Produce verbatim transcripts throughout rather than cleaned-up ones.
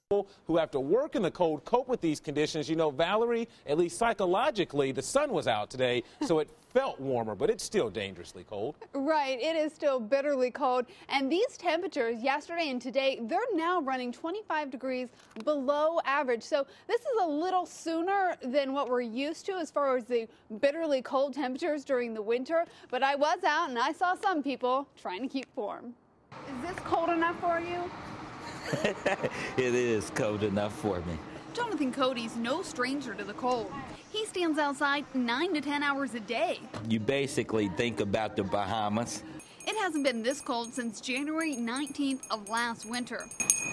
who have to work in the cold cope with these conditions. You know, Valerie, at least psychologically, the sun was out today, so it felt warmer, but it's still dangerously cold. Right, it is still bitterly cold. And these temperatures yesterday and today, they're now running twenty-five degrees below average. So this is a little sooner than what we're used to as far as the bitterly cold temperatures during the winter. But I was out and I saw some people trying to keep warm. Is this cold enough for you? It is cold enough for me. Jonathan Cody's no stranger to the cold. He stands outside nine to ten hours a day. You basically think about the Bahamas. It hasn't been this cold since January nineteenth of last winter.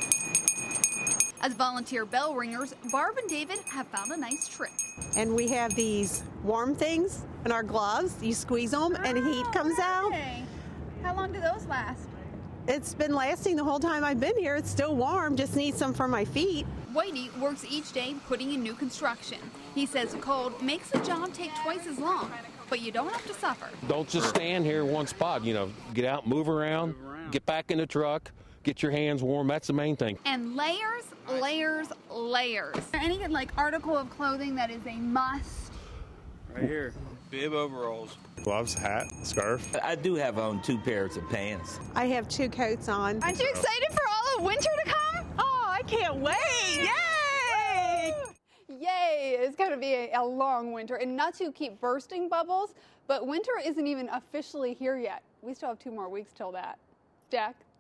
As volunteer bell ringers, Barb and David have found a nice trick. And we have these warm things in our gloves. You squeeze them and oh, heat comes out. How long do those last? It's been lasting the whole time I've been here. It's still warm, just need some for my feet. Whitey works each day putting in new construction. He says the cold makes the job take twice as long, but you don't have to suffer. Don't just stand here in one spot, you know, get out, move around, get back in the truck, get your hands warm. That's the main thing. And layers, layers, layers. Is there any like article of clothing that is a must? Right here, bib overalls. Gloves, hat, scarf. I do have on two pairs of pants. I have two coats on. Aren't you excited for all of winter to come? Oh, I can't wait! Yay! Yay! It's going to be a, a long winter. And not to keep bursting bubbles, but winter isn't even officially here yet. We still have two more weeks till that. Jack?